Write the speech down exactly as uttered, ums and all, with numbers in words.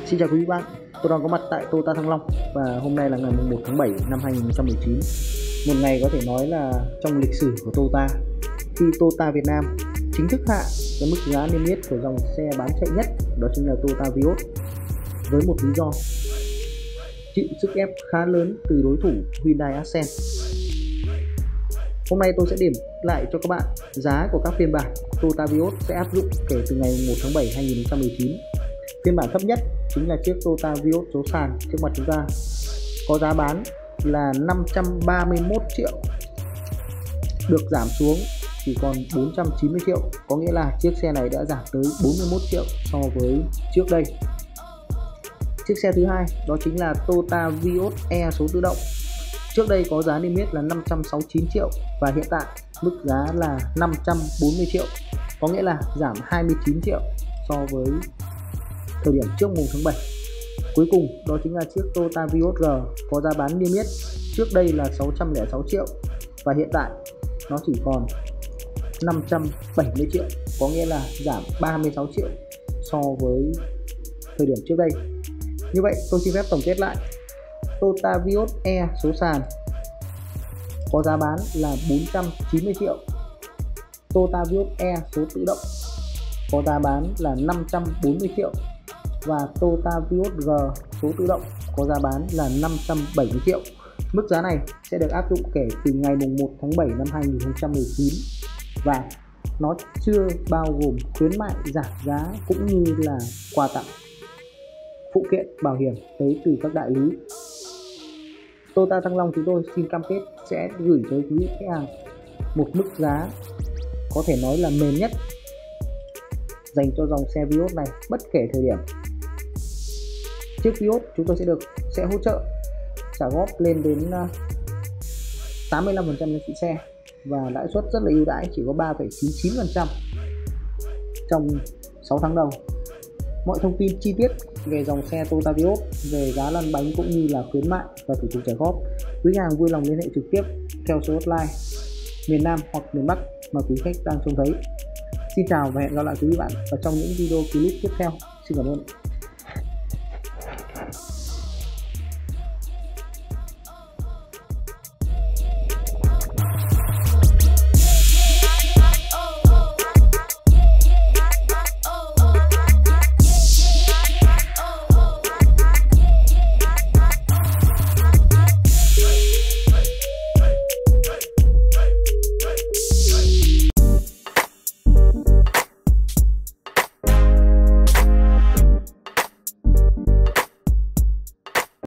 Xin chào quý bạn, tôi đang có mặt tại Toyota Thăng Long và hôm nay là ngày mùng một tháng bảy năm hai nghìn không trăm mười chín. Một ngày có thể nói là trong lịch sử của Toyota, khi Toyota Việt Nam chính thức hạ cái mức giá niêm yết của dòng xe bán chạy nhất, đó chính là Toyota Vios, với một lý do chịu sức ép khá lớn từ đối thủ Hyundai Accent. Hôm nay tôi sẽ điểm lại cho các bạn giá của các phiên bản Toyota Vios sẽ áp dụng kể từ ngày mùng một tháng bảy năm hai nghìn không trăm mười chín. Phiên bản thấp nhất chính là chiếc Toyota Vios số sàn trước mặt chúng ta, có giá bán là năm trăm ba mươi mốt triệu, được giảm xuống chỉ còn bốn trăm chín mươi triệu, có nghĩa là chiếc xe này đã giảm tới bốn mươi mốt triệu so với trước đây. Chiếc xe thứ hai đó chính là Toyota Vios E số tự động. Trước đây có giá niêm yết là năm trăm sáu mươi chín triệu và hiện tại mức giá là năm trăm bốn mươi triệu, có nghĩa là giảm hai mươi chín triệu so với thời điểm trước mùng tháng bảy. Cuối cùng đó chính là chiếc Toyota Vios R, có giá bán niêm yết trước đây là sáu trăm lẻ sáu triệu và hiện tại nó chỉ còn năm trăm bảy mươi triệu, có nghĩa là giảm ba mươi sáu triệu so với thời điểm trước đây. Như vậy tôi xin phép tổng kết lại: Toyota Vios E số sàn có giá bán là bốn trăm chín mươi triệu, Toyota Vios E số tự động có giá bán là năm trăm bốn mươi triệu và Toyota Vios R số tự động có giá bán là năm trăm bảy mươi triệu. Mức giá này sẽ được áp dụng kể từ ngày mùng một tháng bảy năm hai nghìn không trăm mười chín và nó chưa bao gồm khuyến mại giảm giá cũng như là quà tặng, phụ kiện bảo hiểm tới từ các đại lý. Toyota Thăng Long chúng tôi xin cam kết sẽ gửi tới quý khách hàng một mức giá có thể nói là mềm nhất dành cho dòng xe Vios này bất kể thời điểm. Chiếc Vios chúng tôi sẽ được sẽ hỗ trợ trả góp lên đến tám mươi lăm phần trăm giá trị xe và lãi suất rất là ưu đãi, chỉ có ba phẩy chín chín phần trăm trong sáu tháng đầu. Mọi thông tin chi tiết về dòng xe Toyota Vios, về giá lăn bánh cũng như là khuyến mại và thủ tục trả góp, quý khách hàng vui lòng liên hệ trực tiếp theo số hotline miền Nam hoặc miền Bắc mà quý khách đang trông thấy. Xin chào và hẹn gặp lại quý vị bạn ở trong những video clip tiếp theo. Xin cảm ơn.